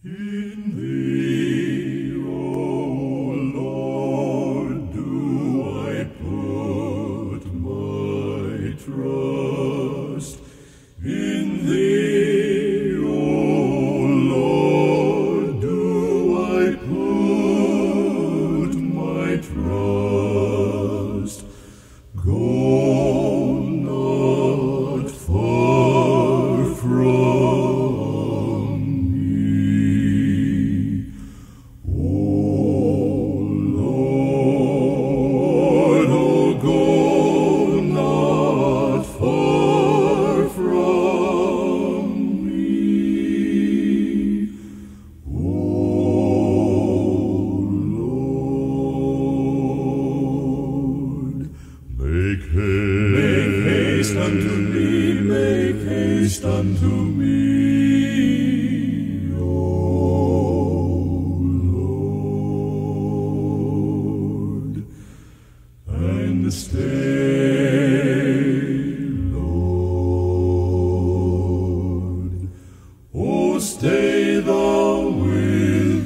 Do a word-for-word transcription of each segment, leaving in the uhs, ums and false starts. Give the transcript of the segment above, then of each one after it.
In thee, O Lord, do I put my trust. In thee, O Lord, do I put my trust. Go not far from me, O Lord, oh, go not far from me, O Lord. Make haste, make haste unto me, make haste unto me, O Lord, and stay, Lord, oh, stay thou with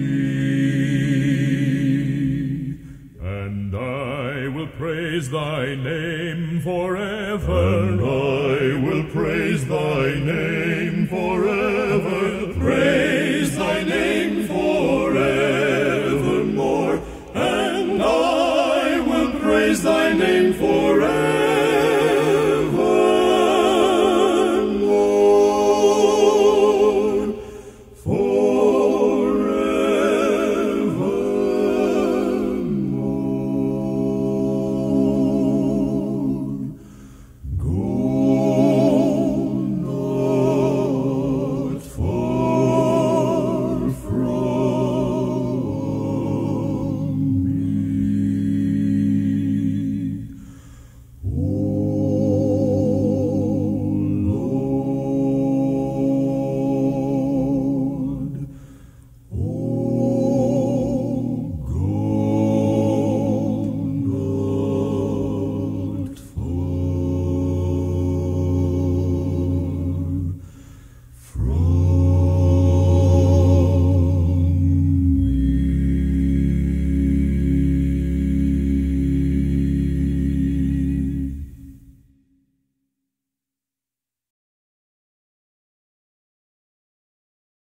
me, and I will praise thy name forever, and I will praise thy name